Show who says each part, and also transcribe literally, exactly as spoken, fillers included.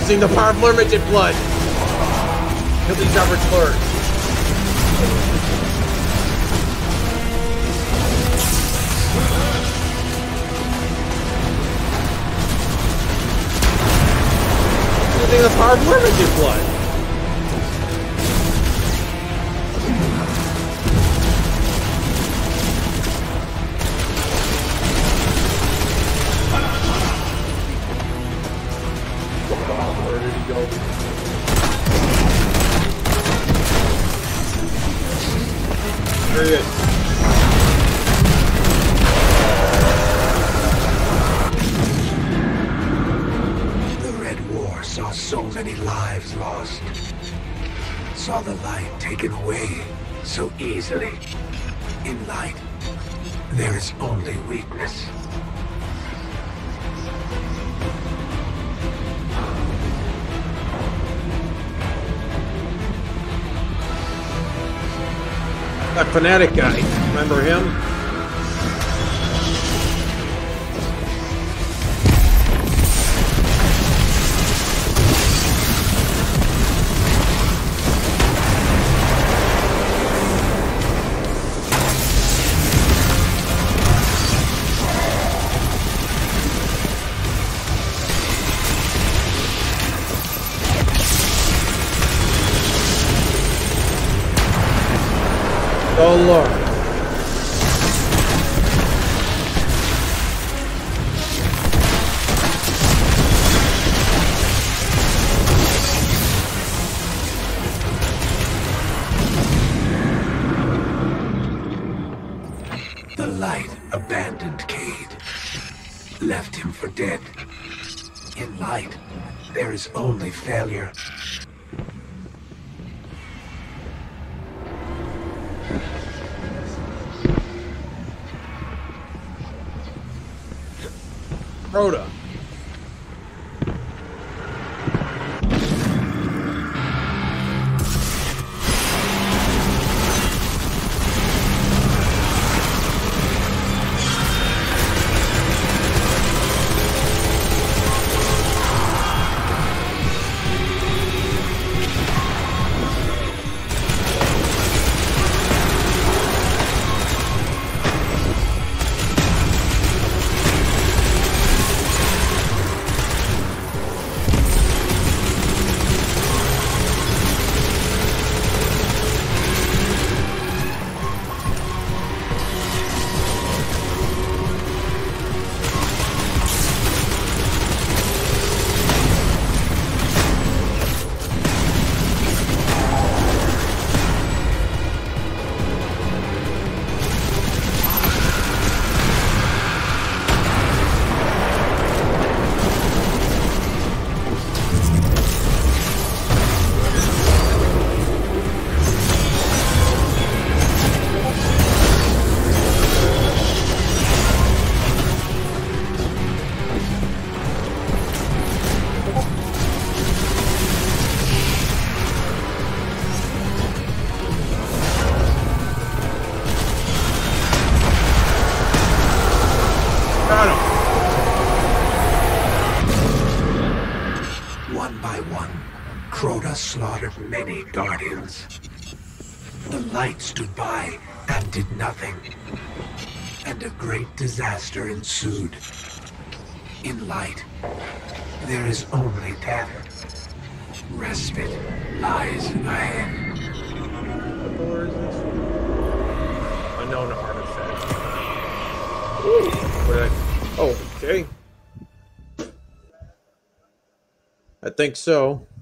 Speaker 1: Using the power of limited blood. Kill these average lords. Using the power of limited blood. Where did he go? There he is.
Speaker 2: The Red War saw so many lives lost. Saw the light taken away so easily. In light, there is only weakness.
Speaker 1: That fanatic guy, remember him? Oh Lord.
Speaker 2: The light abandoned Cade, left him for dead. In light, there is only failure.
Speaker 1: Crota.
Speaker 2: Crota slaughtered many Guardians. The light stood by and did nothing. And a great disaster ensued. In light, there is only death. Respite lies ahead.
Speaker 1: What door is this? Unknown artifact. What did I... Oh, okay. I think so.